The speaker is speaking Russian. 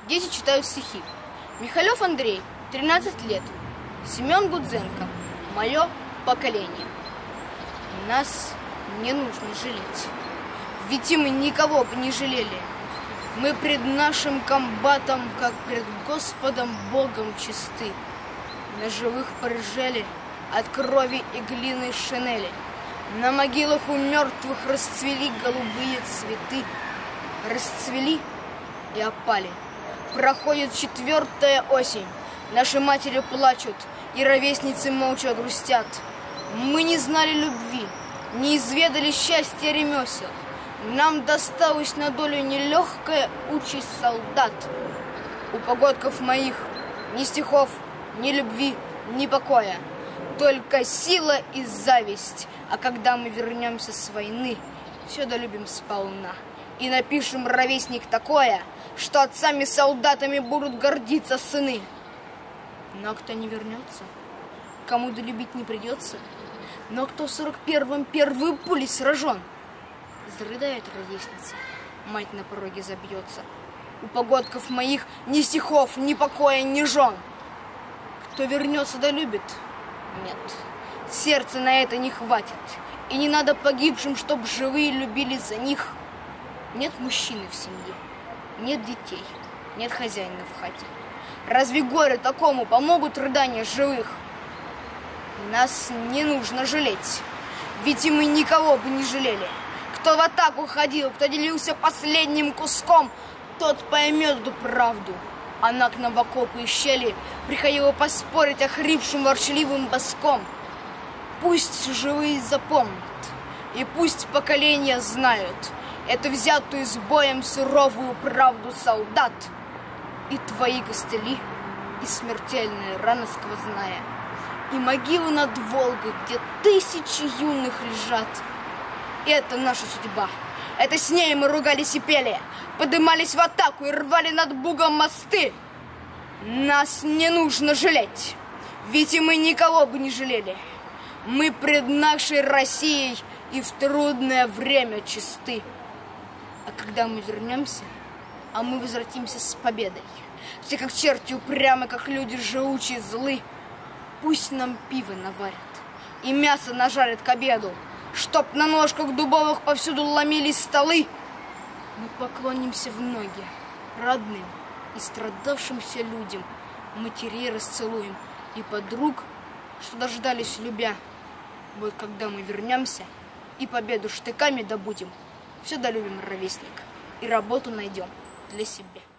Дети читают стихи. Михалев Андрей, 13 лет. Семен Гудзенко, мое поколение. Нас не нужно жалеть, ведь и мы никого бы не жалели. Мы пред нашим комбатом, как пред Господом Богом чисты. На живых порыжели от крови и глины шинели. На могилах у мертвых расцвели голубые цветы. Расцвели и опали. Проходит 4-я осень. Наши матери плачут, и ровесницы молча грустят. Мы не знали любви, не изведали счастья ремесел. Нам досталась на долю нелегкая участь солдат. У погодков моих ни стихов, ни любви, ни покоя, только сила и зависть. А когда мы вернемся с войны, все долюбим сполна. И напишем, ровесник, такое, что отцами-солдатами будут гордиться сыны. Но кто не вернется, кому долюбить не придется. Но кто в 41-м первой пулей сражен, зарыдает ровесница, мать на пороге забьется. У погодков моих ни стихов, ни покоя, ни жен. Кто вернется, долюбит? Нет, сердца на это не хватит. И не надо погибшим, чтоб живые любили за них. Нет мужчины в семье, нет детей, нет хозяина в хате. Разве горе такому помогут рыдания живых? Нас не нужно жалеть, ведь и мы никого бы не жалели. Кто в атаку ходил, кто делился последним куском, тот поймет эту правду. Она к нам в окопы и щели приходила поспорить охрипшим ворчливым боском. Пусть живые запомнят, и пусть поколения знают эту взятую с боем суровую правду солдат. И твои костыли, и смертельные раны сквозная, и могилы над Волгой, где тысячи юных лежат. Это наша судьба. Это с ней мы ругались и пели, подымались в атаку и рвали над Бугом мосты. Нас не нужно жалеть, ведь и мы никого бы не жалели. Мы пред нашей Россией и в трудное время чисты. А когда мы вернемся, а мы возвратимся с победой, все как черти упрямы, как люди живучие, злы, пусть нам пиво наварят и мясо нажарят к обеду, чтоб на ножках дубовых повсюду ломились столы. Мы поклонимся в ноги родным и страдавшимся людям, матерей расцелуем и подруг, что дождались любя. Вот когда мы вернемся и победу штыками добудем, все долюбим, ровесник, и работу найдем для себя.